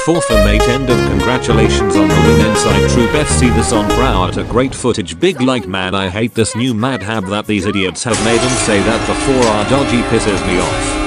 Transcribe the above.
4th of May tender. Congratulations on the win inside True Beth. See this on Proud. Great footage. Big like man, I hate this new mad hab that these idiots have made him say that before. Dodgy pisses me off.